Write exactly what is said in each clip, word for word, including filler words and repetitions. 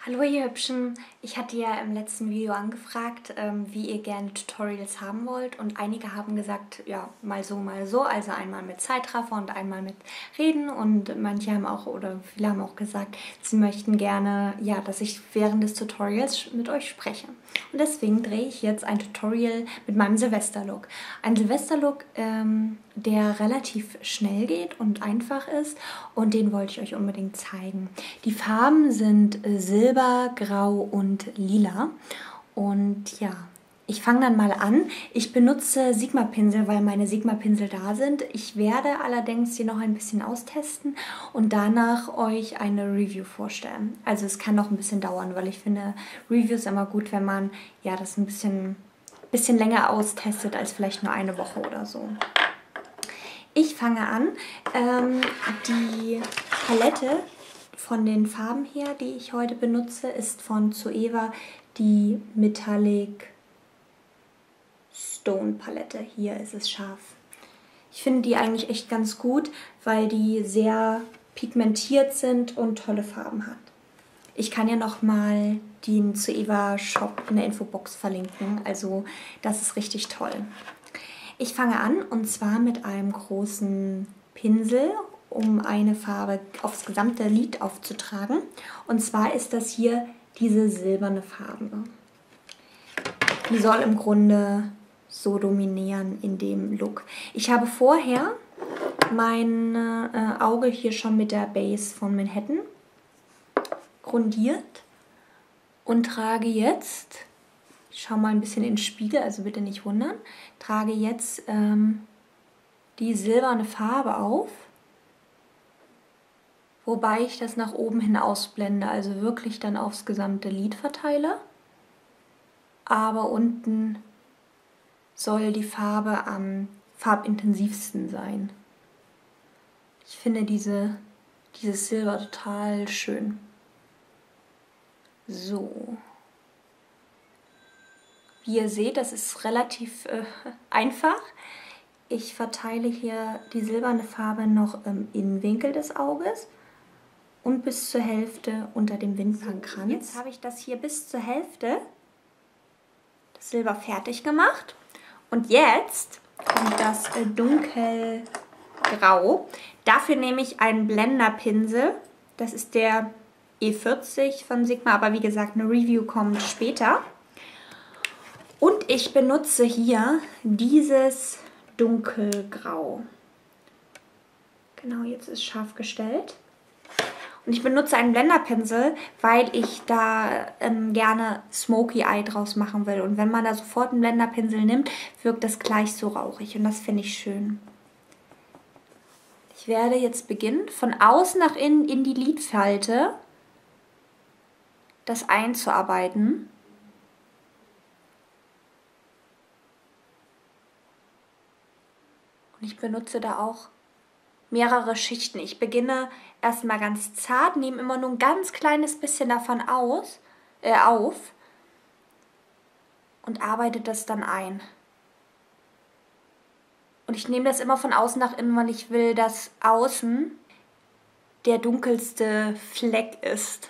Hallo ihr Hübschen, ich hatte ja im letzten Video angefragt, ähm, wie ihr gerne Tutorials haben wollt und einige haben gesagt, ja, mal so, mal so, also einmal mit Zeitraffer und einmal mit Reden und manche haben auch, oder viele haben auch gesagt, sie möchten gerne, ja, dass ich während des Tutorials mit euch spreche. Und deswegen drehe ich jetzt ein Tutorial mit meinem Silvesterlook. Ein Silvesterlook, ähm, der relativ schnell geht und einfach ist und den wollte ich euch unbedingt zeigen. Die Farben sind Silber, Grau und Lila und ja, ich fange dann mal an. Ich benutze Sigma-Pinsel, weil meine Sigma-Pinsel da sind. Ich werde allerdings sie noch ein bisschen austesten und danach euch eine Review vorstellen. Also es kann noch ein bisschen dauern, weil ich finde Reviews immer gut, wenn man ja das ein bisschen, bisschen länger austestet als vielleicht nur eine Woche oder so. Ich fange an. Ähm, die Palette von den Farben her, die ich heute benutze, ist von Zoeva die Metallic Stone Palette. Hier ist es scharf. Ich finde die eigentlich echt ganz gut, weil die sehr pigmentiert sind und tolle Farben hat. Ich kann ja nochmal den Zoeva Shop in der Infobox verlinken, also das ist richtig toll. Ich fange an und zwar mit einem großen Pinsel, um eine Farbe aufs gesamte Lid aufzutragen. Und zwar ist das hier diese silberne Farbe. Die soll im Grunde so dominieren in dem Look. Ich habe vorher mein äh, Auge hier schon mit der Base von Manhattan grundiert und trage jetzt, ich schaue mal ein bisschen in den Spiegel, also bitte nicht wundern, trage jetzt ähm, die silberne Farbe auf, wobei ich das nach oben hin ausblende, also wirklich dann aufs gesamte Lid verteile. Aber unten soll die Farbe am farbintensivsten sein. Ich finde diese, dieses Silber total schön. So. Wie ihr seht, das ist relativ äh, einfach. Ich verteile hier die silberne Farbe noch im Innenwinkel des Auges und bis zur Hälfte unter dem Wimpernkranz. Jetzt habe ich das hier bis zur Hälfte, das Silber, fertig gemacht. Und jetzt kommt das äh, dunkelgrau. Dafür nehme ich einen Blenderpinsel. Das ist der E vierzig von Sigma, aber wie gesagt, eine Review kommt später. Und ich benutze hier dieses dunkelgrau. Genau, jetzt ist scharf gestellt. Und ich benutze einen Blenderpinsel, weil ich da ähm, gerne Smoky Eye draus machen will. Und wenn man da sofort einen Blenderpinsel nimmt, wirkt das gleich so rauchig. Und das finde ich schön. Ich werde jetzt beginnen, von außen nach innen in die Lidfalte das einzuarbeiten. Und ich benutze da auch mehrere Schichten. Ich beginne erstmal ganz zart, nehme immer nur ein ganz kleines bisschen davon aus, äh, auf und arbeite das dann ein. Und ich nehme das immer von außen nach innen, weil ich will, dass außen der dunkelste Fleck ist.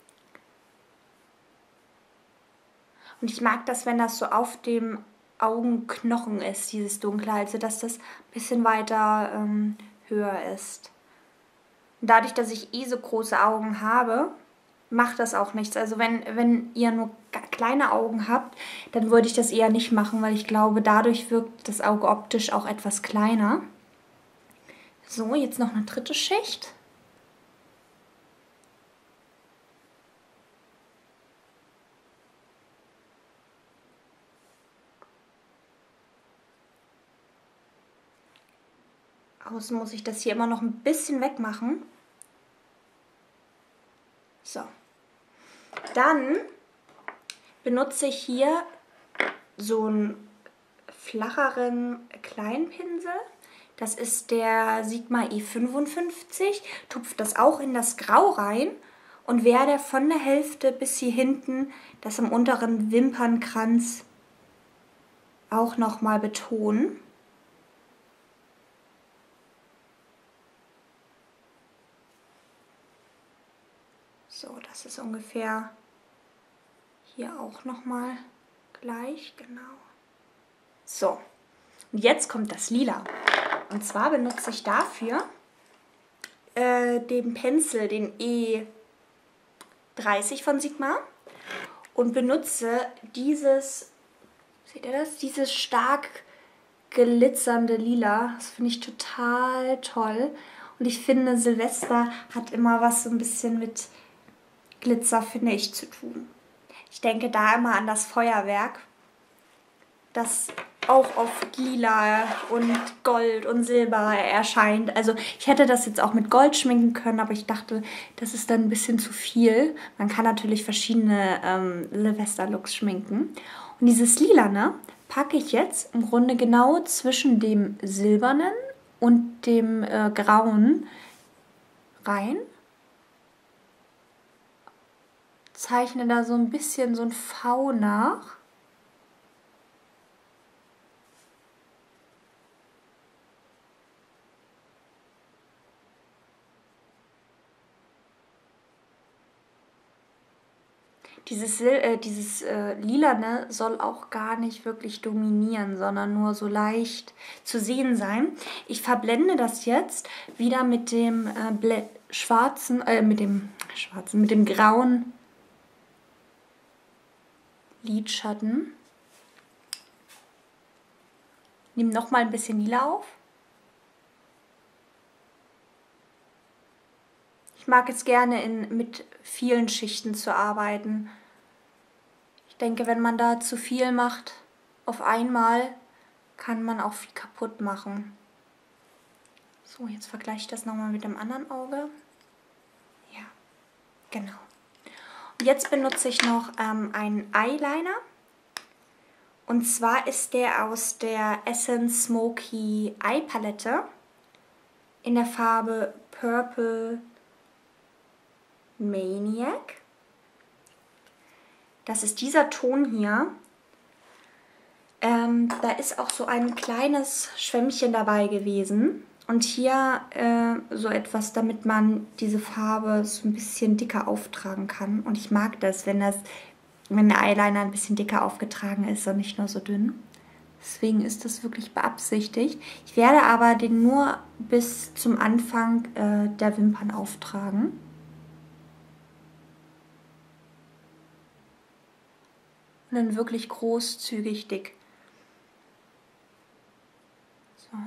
Und ich mag das, wenn das so auf dem Augenknochen ist, dieses Dunkle, also dass das ein bisschen weiter ähm, höher ist. Und dadurch, dass ich eh so große Augen habe, macht das auch nichts. Also wenn, wenn ihr nur kleine Augen habt, dann würde ich das eher nicht machen, weil ich glaube, dadurch wirkt das Auge optisch auch etwas kleiner. So, jetzt noch eine dritte Schicht. Außen muss ich das hier immer noch ein bisschen wegmachen. So. Dann benutze ich hier so einen flacheren Kleinpinsel. Das ist der Sigma E fünfundfünfzig. Tupfe das auch in das Grau rein und werde von der Hälfte bis hier hinten das am unteren Wimpernkranz auch nochmal betonen. So. So, das ist ungefähr hier auch nochmal gleich, genau. So, und jetzt kommt das Lila. Und zwar benutze ich dafür äh, den Pinsel, den E dreißig von Sigma und benutze dieses, seht ihr das? Dieses stark glitzernde Lila. Das finde ich total toll. Und ich finde, Silvester hat immer was so ein bisschen mit Glitzer, finde ich, zu tun. Ich denke da immer an das Feuerwerk, das auch oft lila und Gold und Silber erscheint. Also ich hätte das jetzt auch mit Gold schminken können, aber ich dachte, das ist dann ein bisschen zu viel. Man kann natürlich verschiedene ähm, Silvester-Looks schminken. Und dieses Lilane packe ich jetzt im Grunde genau zwischen dem Silbernen und dem äh, Grauen rein. Zeichne da so ein bisschen so ein V nach. Dieses, äh, dieses äh, Lilane soll auch gar nicht wirklich dominieren, sondern nur so leicht zu sehen sein. Ich verblende das jetzt wieder mit dem äh, schwarzen, äh, mit dem schwarzen, mit dem grauen Lidschatten. Nehme nochmal ein bisschen Lila auf. Ich mag es gerne, in, mit vielen Schichten zu arbeiten. Ich denke, wenn man da zu viel macht auf einmal, kann man auch viel kaputt machen. So, jetzt vergleiche ich das nochmal mit dem anderen Auge. Ja, genau. Und jetzt benutze ich noch ähm, einen Eyeliner. Und zwar ist der aus der Essence Smoky Eye Palette in der Farbe Purple Maniac. Das ist dieser Ton hier. Ähm, da ist auch so ein kleines Schwämmchen dabei gewesen. Und hier äh, so etwas, damit man diese Farbe so ein bisschen dicker auftragen kann. Und ich mag das, wenn, das, wenn der Eyeliner ein bisschen dicker aufgetragen ist und nicht nur so dünn. Deswegen ist das wirklich beabsichtigt. Ich werde aber den nur bis zum Anfang äh, der Wimpern auftragen. Und dann wirklich großzügig dick. So.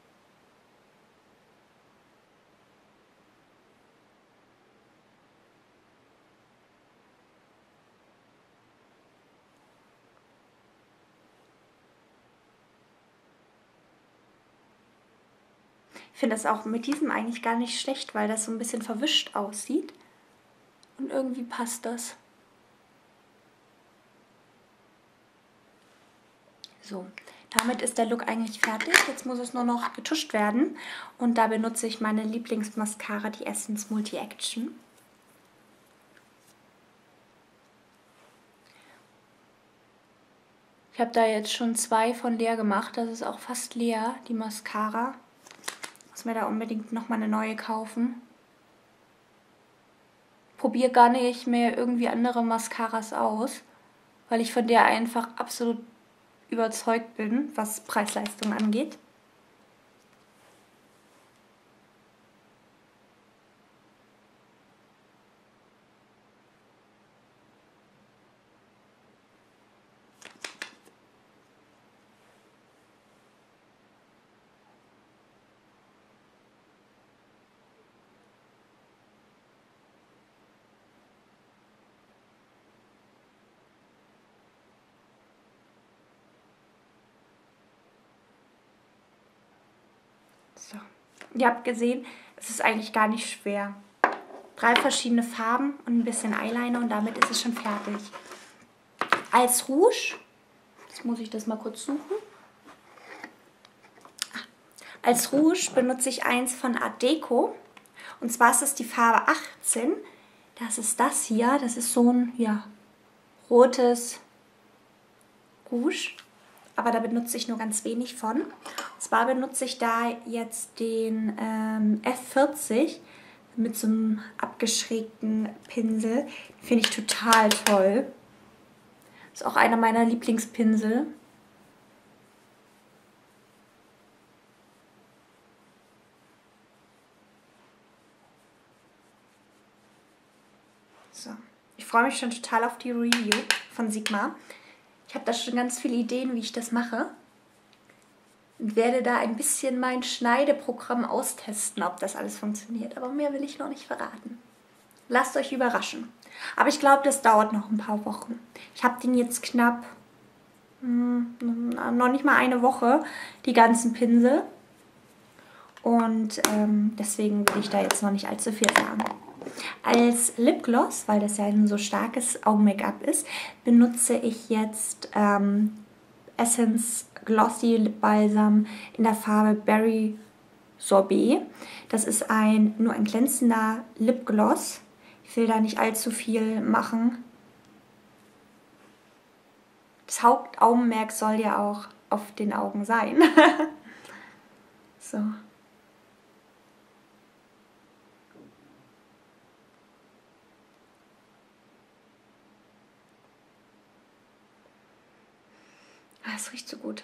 Ich finde das auch mit diesem eigentlich gar nicht schlecht, weil das so ein bisschen verwischt aussieht. Und irgendwie passt das. So, damit ist der Look eigentlich fertig. Jetzt muss es nur noch getuscht werden. Und da benutze ich meine Lieblingsmascara, die Essence Multi Action. Ich habe da jetzt schon zwei von leer gemacht. Das ist auch fast leer, die Mascara. Muss mir da unbedingt nochmal eine neue kaufen. Probiere gar nicht mehr irgendwie andere Mascaras aus, weil ich von der einfach absolut überzeugt bin, was Preis-Leistung angeht. So. Ihr habt gesehen, es ist eigentlich gar nicht schwer. Drei verschiedene Farben und ein bisschen Eyeliner und damit ist es schon fertig. Als Rouge, jetzt muss ich das mal kurz suchen. Als Rouge benutze ich eins von Art Deco. Und zwar ist es die Farbe achtzehn. Das ist das hier. Das ist so ein ja, rotes Rouge. Aber da benutze ich nur ganz wenig von. Und zwar benutze ich da jetzt den ähm, F vierzig mit so einem abgeschrägten Pinsel. Finde ich total toll. Ist auch einer meiner Lieblingspinsel. So. Ich freue mich schon total auf die Review von Sigma. Ich habe da schon ganz viele Ideen, wie ich das mache. Und werde da ein bisschen mein Schneideprogramm austesten, ob das alles funktioniert. Aber mehr will ich noch nicht verraten. Lasst euch überraschen. Aber ich glaube, das dauert noch ein paar Wochen. Ich habe den jetzt knapp, hm, noch nicht mal eine Woche, die ganzen Pinsel. Und ähm, deswegen will ich da jetzt noch nicht allzu viel sagen. Als Lipgloss, weil das ja ein so starkes Augen-Make-up ist, benutze ich jetzt ähm, Essence Glossy Lip Balsam in der Farbe Berry Sorbet. Das ist ein nur ein glänzender Lipgloss. Ich will da nicht allzu viel machen. Das Hauptaugenmerk soll ja auch auf den Augen sein. So. Ah, es riecht so gut.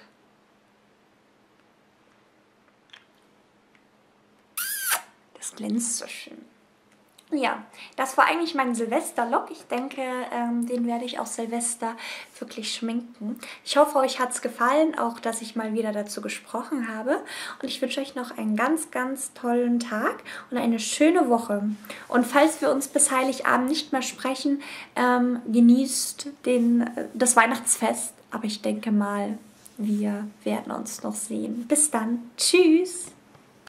Das glänzt so schön. Ja, das war eigentlich mein Silvester-Look. Ich denke, ähm, den werde ich auch Silvester wirklich schminken. Ich hoffe, euch hat es gefallen, auch dass ich mal wieder dazu gesprochen habe. Und ich wünsche euch noch einen ganz, ganz tollen Tag und eine schöne Woche. Und falls wir uns bis Heiligabend nicht mehr sprechen, ähm, genießt den, das Weihnachtsfest. Aber ich denke mal, wir werden uns noch sehen. Bis dann. Tschüss.